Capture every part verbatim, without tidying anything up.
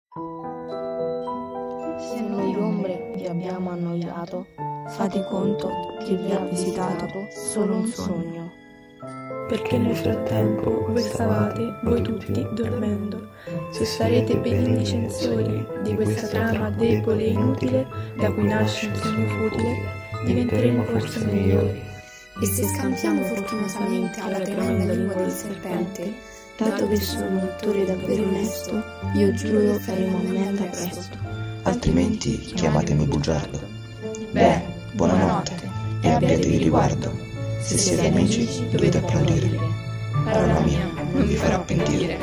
Se noi ombre vi abbiamo annoiato, fate conto che vi ha visitato solo un sogno. Perché nel frattempo voi stavate, voi tutti, dormendo. Se sarete benigni censori di questa trama debole e inutile, da cui nasce un sogno futile, diventeremo forse migliori. E se scampiamo fortunatamente alla tremenda lingua del serpente, dato che sono un attore davvero onesto, io giuro faremo ammenda presto. Altrimenti chiamatemi bugiardo. Beh, buonanotte e abbiatevi riguardo. Se siete amici dovete applaudire. Parola mia, non vi farò pentire.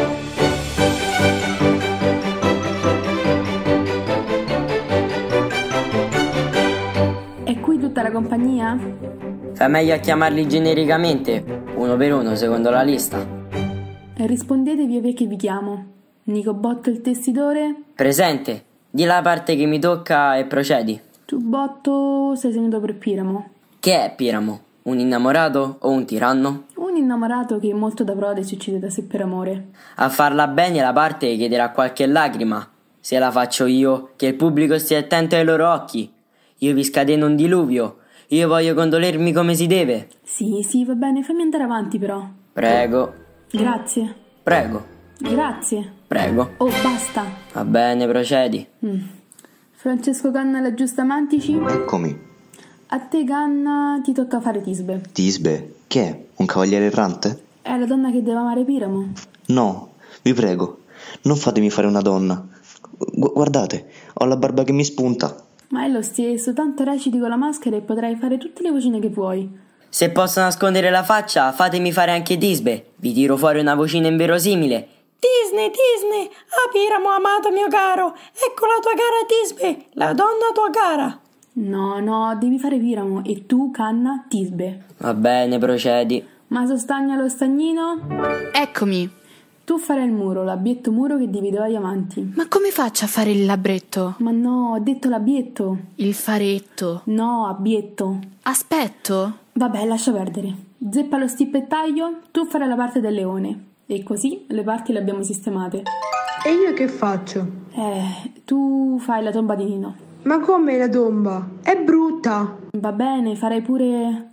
È qui tutta la compagnia? Fa meglio a chiamarli genericamente, uno per uno secondo la lista. Rispondetevi perché vi chiamo. Nico Botto il testitore? Presente, di la parte che mi tocca e procedi. Tu Botto sei segnato per Piramo. Che è Piramo? Un innamorato o un tiranno? Un innamorato che è molto da prode si uccide da sé per amore. A farla bene la parte chiederà qualche lacrima. Se la faccio io, che il pubblico stia attento ai loro occhi. Io vi scateno un diluvio. Io voglio condolermi come si deve. Sì, sì, va bene, fammi andare avanti però. Prego. Grazie. Prego. Grazie. Prego. Oh, basta. Va bene, procedi. Mm. Francesco Canna la Giustamantici? Eccomi. A te, Canna, ti tocca fare Tisbe. Tisbe? Che è? Un cavaliere errante? È la donna che deve amare Piramo. No, vi prego, non fatemi fare una donna. Gu- guardate, ho la barba che mi spunta. Ma è lo stesso, tanto reciti con la maschera e potrai fare tutte le vocine che vuoi. Se posso nascondere la faccia, fatemi fare anche Tisbe. Vi tiro fuori una vocina inverosimile. Disney, Disney, ah Piramo amato mio caro, ecco la tua cara Tisbe, la donna tua cara. No, no, devi fare Piramo e tu, Canna, Tisbe. Va bene, procedi. Ma sostagna lo stagnino? Eccomi. Tu farai il muro, l'abbietto muro che divideva gli amanti. Ma come faccio a fare il labbretto? Ma no, ho detto l'abbietto. Il faretto. No, abbietto. Aspetto. Vabbè, lascia perdere. Zeppa lo stippettaio, tu farai la parte del leone. E così le parti le abbiamo sistemate. E io che faccio? Eh, tu fai la tomba di Nino. Ma come la tomba? È brutta. Va bene, farei pure...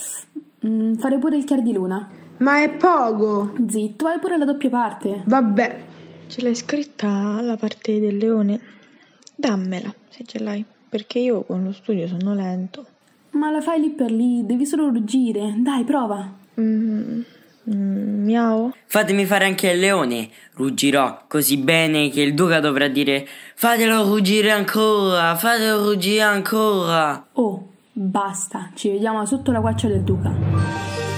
Mm, farei pure il chiar di luna. Ma è poco. Zitto, hai pure la doppia parte. Vabbè. Ce l'hai scritta la parte del leone? Dammela, se ce l'hai, perché io con lo studio sono lento. Ma la fai lì per lì, devi solo ruggire. Dai, prova. Mm, mm, miau. Fatemi fare anche il leone. Ruggirò così bene che il duca dovrà dire: fatelo ruggire ancora, fatelo ruggire ancora. Oh, basta, ci vediamo sotto la quaccia del duca.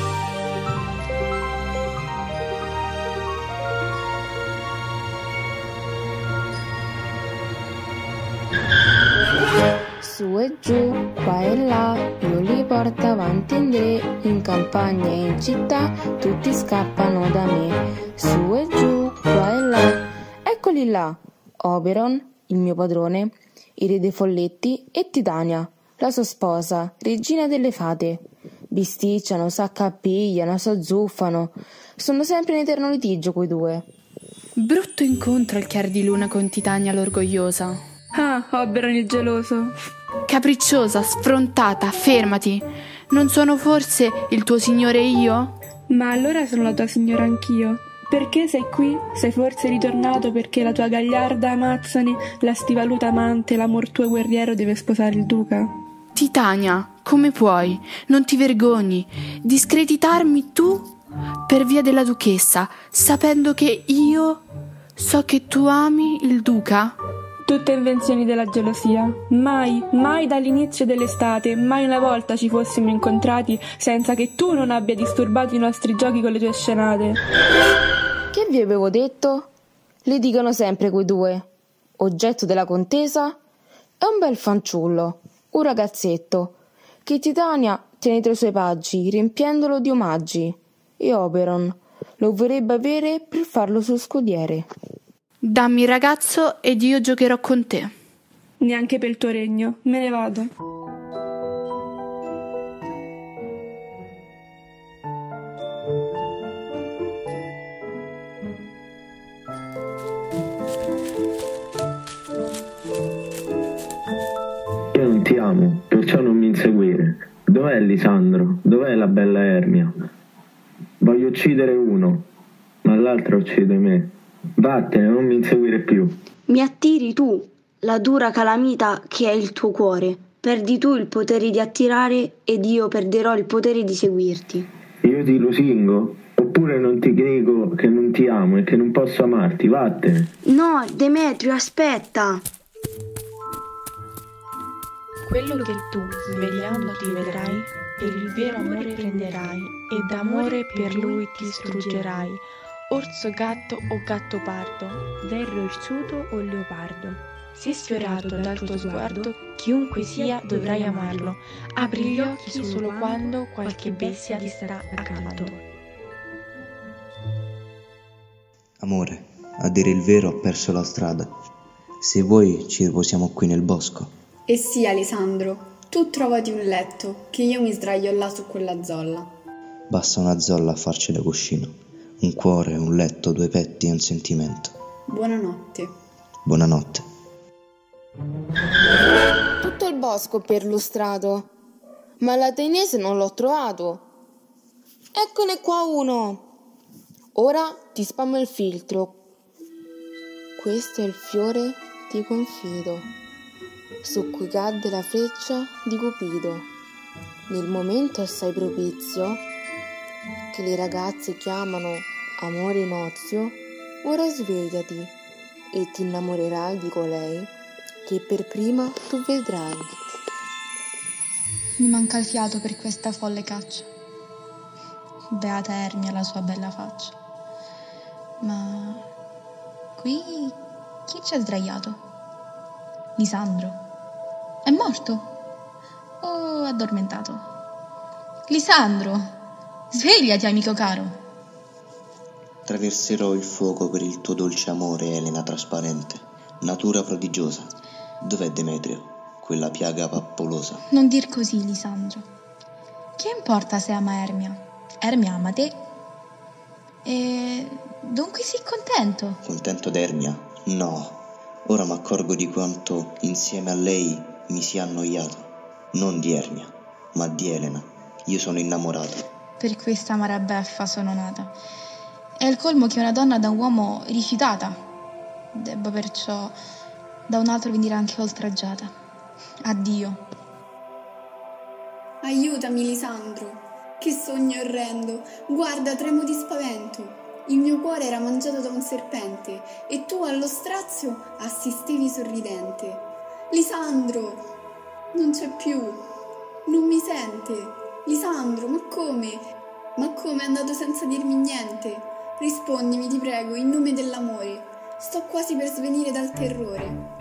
Su e giù, qua e là, io li porto avanti e indietro, in campagna e in città, tutti scappano da me. Su e giù, qua e là, eccoli là, Oberon, il mio padrone, il re dei folletti e Titania, la sua sposa, regina delle fate. Bisticciano, s'accapigliano, s'azzuffano, sono sempre in eterno litigio quei due. Brutto incontro al chiar di luna con Titania l'orgogliosa. Ah, Oberon il geloso. Capricciosa, sfrontata, fermati. Non sono forse il tuo signore io? Ma allora sono la tua signora anch'io. Perché sei qui? Sei forse ritornato perché la tua gagliarda Amazzone, la stivaluta amante, l'amor tuo guerriero deve sposare il duca? Titania, come puoi? Non ti vergogni? Discreditarmi tu per via della duchessa, sapendo che io so che tu ami il duca? Tutte invenzioni della gelosia. Mai, mai dall'inizio dell'estate, mai una volta ci fossimo incontrati senza che tu non abbia disturbato i nostri giochi con le tue scenate. Che vi avevo detto? Le dicono sempre quei due. Oggetto della contesa è un bel fanciullo, un ragazzetto, che Titania tiene tra i suoi paggi, riempiendolo di omaggi, e Oberon lo vorrebbe avere per farlo suo scudiere. Dammi il ragazzo ed io giocherò con te. Neanche per il tuo regno, me ne vado. amo, perciò non mi inseguire. Dov'è Lisandro? Dov'è la bella Ermia? Voglio uccidere uno, ma l'altro uccide me. Vattene, non mi inseguire più. Mi attiri tu, la dura calamita che è il tuo cuore. Perdi tu il potere di attirare ed io perderò il potere di seguirti. Io ti lusingo? Oppure non ti dico che non ti amo e che non posso amarti? Vattene. No, Demetrio, aspetta. Quello che tu, svegliandoti, vedrai, per il vero amore prenderai, e d'amore per lui ti struggerai. Orso gatto o gatto pardo, verro irsuto o leopardo. Se sfiorato dal tuo sguardo, chiunque sia dovrai amarlo. Apri gli occhi solo quando qualche bestia ti starà accanto. Amore, a dire il vero ho perso la strada. Se vuoi ci riposiamo qui nel bosco. E sì, Alessandro, tu trovati un letto, che io mi sdraio là su quella zolla. Basta una zolla a farci da cuscino. Un cuore, un letto, due petti e un sentimento. Buonanotte. Buonanotte. Tutto il bosco perlustrato, ma l'ateniese non l'ho trovato. Eccone qua uno. Ora ti spammo il filtro. Questo è il fiore di confido, su cui cadde la freccia di Cupido, nel momento assai propizio che le ragazze chiamano amore in ozio. Ora svegliati e ti innamorerai di colei che per prima tu vedrai. Mi manca il fiato per questa folle caccia. Beata Ermia la sua bella faccia. Ma qui chi c'è sdraiato? Lisandro? È morto? O addormentato? Lisandro, svegliati, amico caro. Traverserò il fuoco per il tuo dolce amore, Elena trasparente, natura prodigiosa. Dov'è Demetrio, quella piaga pappolosa? Non dir così, Lisandro. Che importa se ama Ermia? Ermia ama te. E dunque sei contento? Contento d'Ermia? No. Ora mi accorgo di quanto insieme a lei mi sia annoiato. Non di Ermia, ma di Elena. Io sono innamorato. Per questa amara beffa sono nata. È il colmo che una donna da un uomo rifiutata debba perciò da un altro venire anche oltraggiata. Addio. Aiutami, Lisandro. Che sogno orrendo. Guarda, tremo di spavento. Il mio cuore era mangiato da un serpente e tu allo strazio assistevi sorridente. Lisandro, non c'è più. Non mi sente. Lisandro, ma come? Ma come è andato senza dirmi niente? Rispondimi, ti prego, in nome dell'amore. Sto quasi per svenire dal terrore.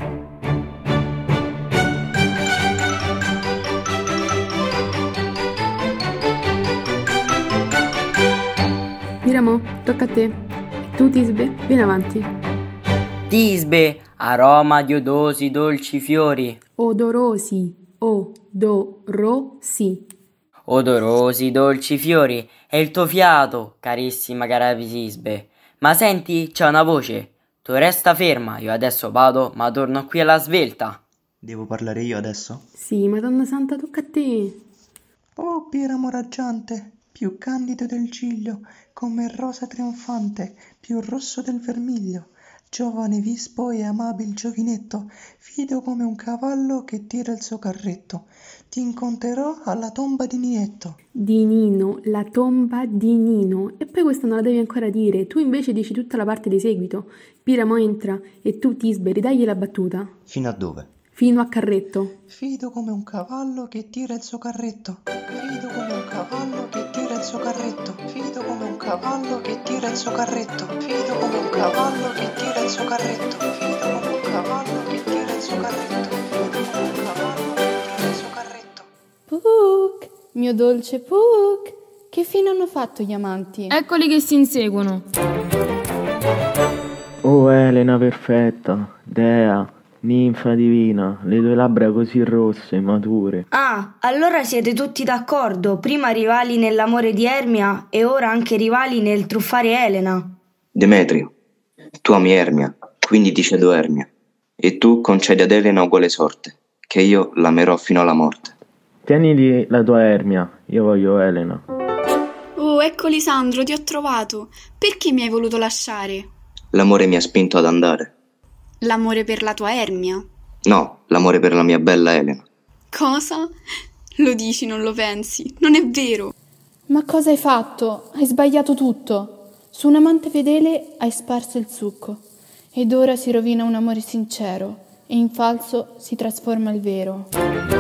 Piramo, tocca a te. Tu, Tisbe, vieni avanti. Tisbe, aroma di odosi dolci fiori. Odorosi, odorosi. Odorosi dolci fiori. È il tuo fiato, carissima cara Tisbe. Ma senti, c'è una voce. Tu resta ferma, io adesso vado, ma torno qui alla svelta. Devo parlare io adesso? Sì, Madonna Santa, tocca a te. Oh, Piramo raggiante, più candido del giglio, come rosa trionfante, più rosso del vermiglio. Giovane vispo e amabil giovinetto, fido come un cavallo che tira il suo carretto. Ti incontrerò alla tomba di Ninetto. Di Nino, la tomba di Nino. E poi questa non la devi ancora dire, tu invece dici tutta la parte di seguito. Piramo entra e tu, Tisbe, ridagli la battuta. Fino a dove? Fino a carretto. Fido come un cavallo che tira il suo carretto. Fido come un cavallo che tira il suo carretto. Fido come un cavallo che tira il suo carretto. Fido come un cavallo che tira il suo carretto. Fido come un cavallo che tira il suo carretto. Fido come un cavallo che tira il suo carretto. Puck, mio dolce Puck, che fine hanno fatto gli amanti? Eccoli che si inseguono. Oh Elena perfetta, dea, ninfa divina, le tue labbra così rosse, mature. Ah, allora siete tutti d'accordo, prima rivali nell'amore di Ermia e ora anche rivali nel truffare Elena. Demetrio, tu ami Ermia, quindi ti cedo Ermia, e tu concedi ad Elena uguale sorte, che io l'amerò fino alla morte. Tienili la tua Ermia, io voglio Elena. Oh, ecco Lisandro, ti ho trovato. Perché mi hai voluto lasciare? L'amore mi ha spinto ad andare. L'amore per la tua Ermia? No, l'amore per la mia bella Elena. Cosa? Lo dici, non lo pensi? Non è vero. Ma cosa hai fatto? Hai sbagliato tutto. Su un amante fedele hai sparso il succo. Ed ora si rovina un amore sincero. E in falso si trasforma il vero.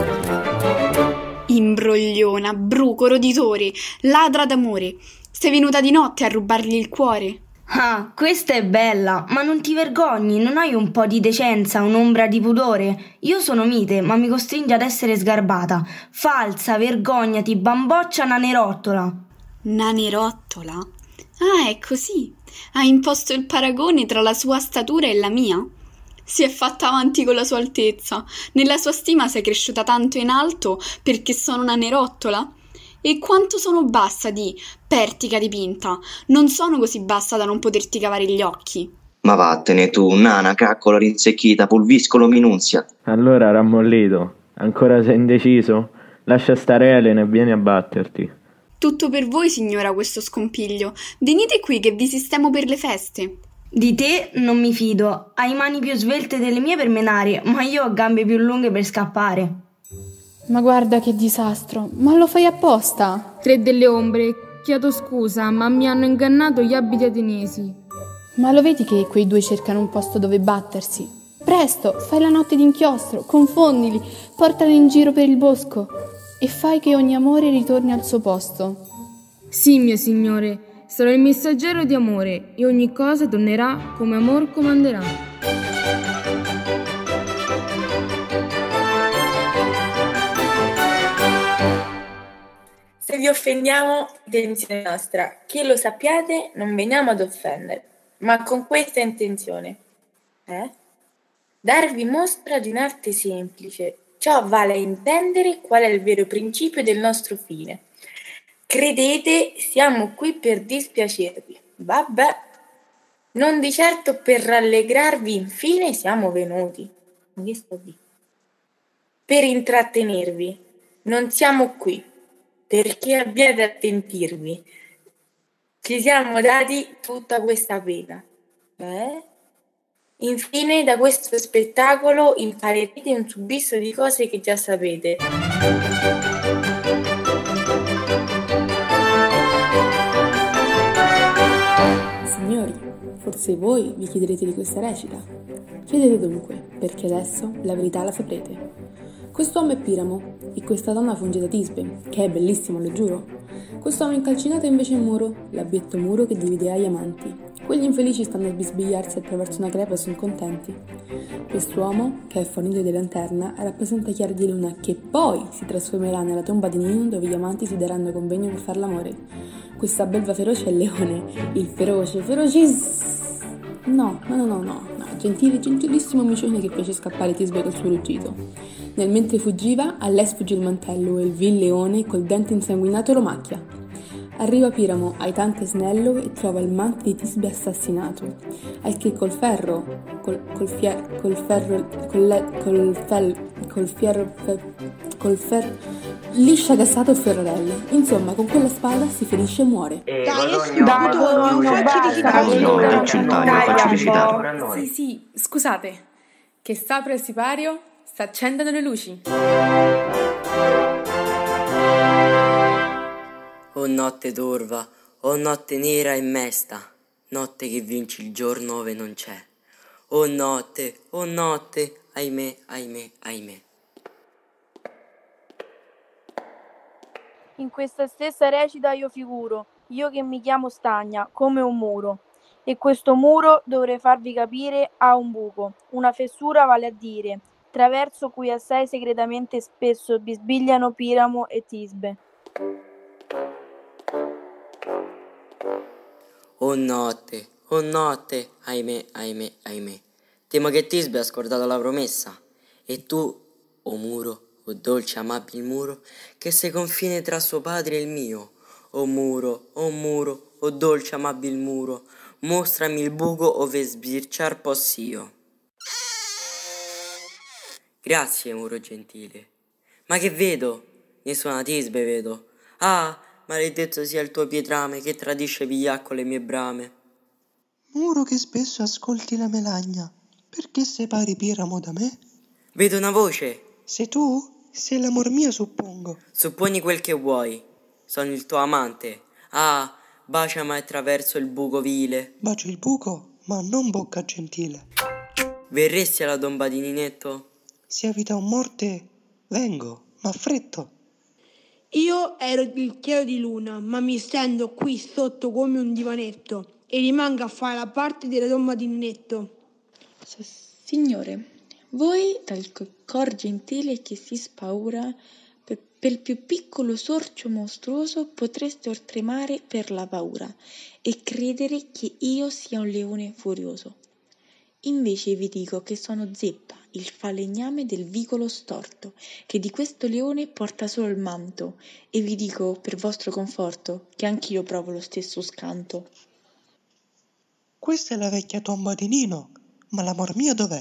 Imbrogliona, bruco, roditore, ladra d'amore. Sei venuta di notte a rubargli il cuore. Ah, questa è bella, ma non ti vergogni, non hai un po' di decenza, un'ombra di pudore? Io sono mite, ma mi costringe ad essere sgarbata. Falsa, vergognati, bamboccia nanerottola. Nanerottola? Ah, è così. Ha imposto il paragone tra la sua statura e la mia? Si è fatta avanti con la sua altezza. Nella sua stima sei cresciuta tanto in alto perché sono una nerottola? E quanto sono bassa di pertica dipinta? Non sono così bassa da non poterti cavare gli occhi. Ma vattene tu, nana, caccola rinsecchita, pulviscolo minunzia. Allora, rammollito, ancora sei indeciso? Lascia stare Elena e vieni a batterti. Tutto per voi, signora, questo scompiglio. Venite qui che vi sistemo per le feste. Di te non mi fido. Hai mani più svelte delle mie per menare, ma io ho gambe più lunghe per scappare. Ma guarda che disastro, ma lo fai apposta? Tre delle ombre, chiedo scusa, ma mi hanno ingannato gli abiti ateniesi. Ma lo vedi che quei due cercano un posto dove battersi? Presto, fai la notte d'inchiostro, confondili, portali in giro per il bosco e fai che ogni amore ritorni al suo posto. Sì, mio signore, sarò il messaggero di amore e ogni cosa tornerà come amor comanderà. Se vi offendiamo, intenzione nostra, che lo sappiate, non veniamo ad offendere, ma con questa intenzione, eh? Darvi mostra di un'arte semplice. Ciò vale a intendere qual è il vero principio del nostro fine. Credete, siamo qui per dispiacervi. Vabbè, non di certo per rallegrarvi, infine siamo venuti. Che sto di? Per intrattenervi. Non siamo qui perché abbiate a pentirvi. Ci siamo dati tutta questa pena. Eh? Infine, da questo spettacolo imparerete un subisso di cose che già sapete. Signori, forse voi vi chiederete di questa recita. Chiedete dunque, perché adesso la verità la saprete. Quest'uomo è Piramo e questa donna funge da Tisbe, che è bellissimo, lo giuro. Quest'uomo incalcinato è invece il muro, l'abietto muro che divideva gli amanti. Quegli infelici stanno a bisbigliarsi attraverso una crepa e sono contenti. Quest'uomo, che è fornito di lanterna, rappresenta Chiara di Luna, che poi si trasformerà nella tomba di Nino dove gli amanti si daranno convegno per far l'amore. Questa belva feroce è il leone, il feroce, ferocis... No, no, no, no, no, no, gentile, gentilissimo micione che fece scappare Tisbe col suo ruggito. Nel mentre fuggiva, a lei sfuggì il mantello e il vil leone col dente insanguinato lo macchia. Arriva Piramo, aitante snello, e trova il mante di Tisbe assassinato, al che col ferro, col, col, fier, col ferro, col, le, col, fel, col fierro, fe, col ferro, liscia cassato Fiorarelle. Insomma, con quella spada si ferisce e muore. Eh, dai, dai, facci recitare. Sì, sì, scusate, che s'apre il sipario, si accendono le luci. O notte torva, o notte nera e mesta, notte che vince il giorno ove non c'è. O notte, o notte, ahimè, ahimè, ahimè. In questa stessa recita io figuro, io che mi chiamo Stagna, come un muro. E questo muro, dovrei farvi capire, ha un buco, una fessura vale a dire, traverso cui assai segretamente spesso bisbigliano Piramo e Tisbe. O notte, o notte, ahimè, ahimè, ahimè. Temo che Tisbe ha scordato la promessa. E tu, o muro, o dolce amabile muro, che sei confine tra suo padre e il mio. O muro, o muro, o dolce amabile muro, mostrami il buco ove sbirciar poss'io. Grazie, muro gentile. Ma che vedo? Nessuna tisbe vedo. Ah, maledetto sia il tuo pietrame che tradisce vigliacco le mie brame. Muro che spesso ascolti la melagna, perché separi Piramo da me? Vedo una voce. Sei tu? Sei l'amor mio, suppongo. Supponi quel che vuoi. Sono il tuo amante. Ah, baciami attraverso il buco vile. Bacio il buco, ma non bocca gentile. Verresti alla tomba di Ninetto? Sia vita o morte, vengo, ma fretto. Io ero il chiaro di luna, ma mi stendo qui sotto come un divanetto e rimango a fare la parte della tomba di Ninetto. Signore, voi dal cor gentile che si spaura per, per il più piccolo sorcio mostruoso potreste oltremare per la paura e credere che io sia un leone furioso. Invece vi dico che sono Zeppa, il falegname del vicolo storto, che di questo leone porta solo il manto, e vi dico per vostro conforto che anch'io provo lo stesso scanto. Questa è la vecchia tomba di Nino, ma l'amor mio dov'è?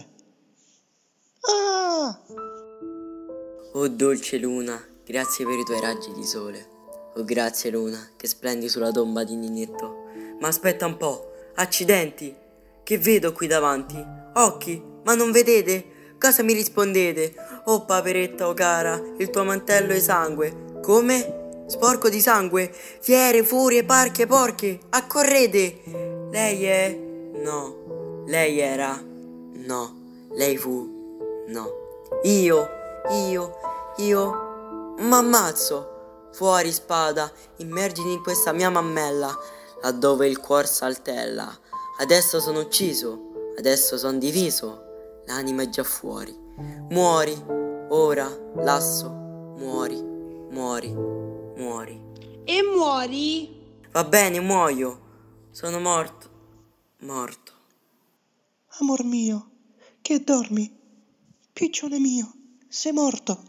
Ah! Oh dolce luna, grazie per i tuoi raggi di sole. Oh grazie luna, che splendi sulla tomba di Ninetto. Ma aspetta un po', accidenti! Che vedo qui davanti? Occhi, ma non vedete? Cosa mi rispondete? Oh paperetta, oh cara, il tuo mantello è sangue. Come? Sporco di sangue? Fiere, furie, parche, porche, accorrete! Lei è? No. Lei era? No. Lei fu? No. Io, io, io, m'ammazzo! Fuori spada, immergiti in questa mia mammella, laddove il cuor saltella. Adesso sono ucciso, adesso son diviso, l'anima è già fuori. Muori, ora, lasso, muori, muori, muori. E muori? Va bene, muoio. Sono morto, morto. Amor mio, che dormi? Piccione mio, sei morto.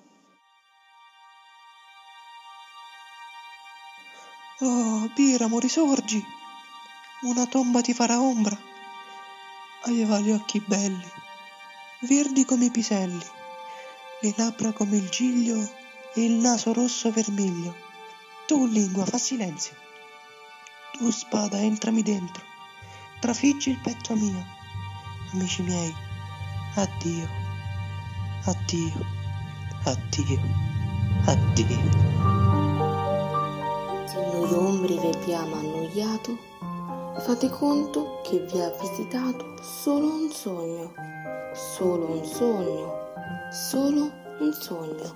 Oh, Piramo, risorgi. Una tomba ti farà ombra. Aveva gli occhi belli, verdi come i piselli, le labbra come il giglio e il naso rosso vermiglio. Tu, lingua, fa silenzio. Tu, spada, entrami dentro, trafiggi il petto mio. Amici miei, addio, addio, addio, addio. Se noi ombri vi abbiamo annoiato, fate conto che vi ha visitato solo un sogno, solo un sogno, solo un sogno.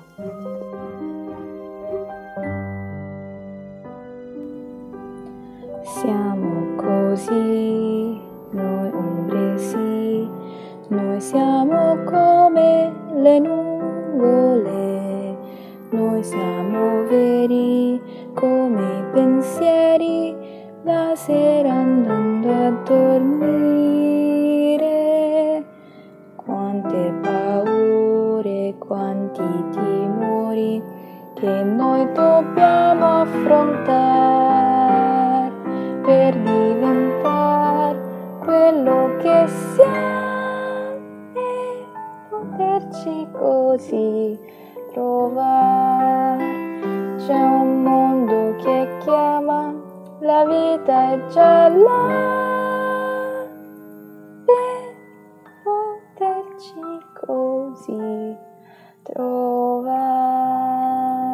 Siamo così, noi ombre sì, noi siamo come le nuvole, noi siamo veri come i pensieri, la sera andando a dormire. Quante paure, quanti timori che noi dobbiamo affrontare per diventare quello che siamo e poterci così trovare. C'è un mondo che chiama, la vita è già là per poterci così trovare.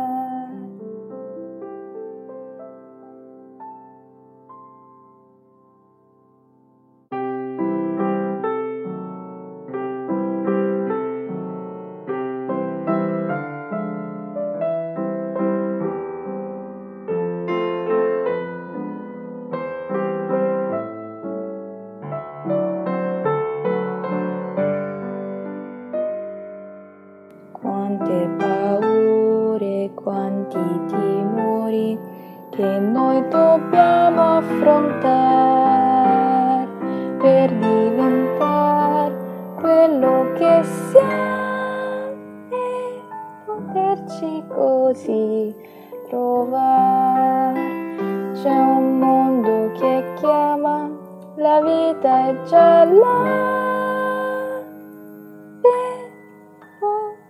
Quante paure, quanti timori che noi dobbiamo affrontare per diventare quello che siamo e poterci così trovare. C'è un mondo che chiama, la vita è già là per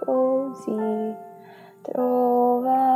così trovare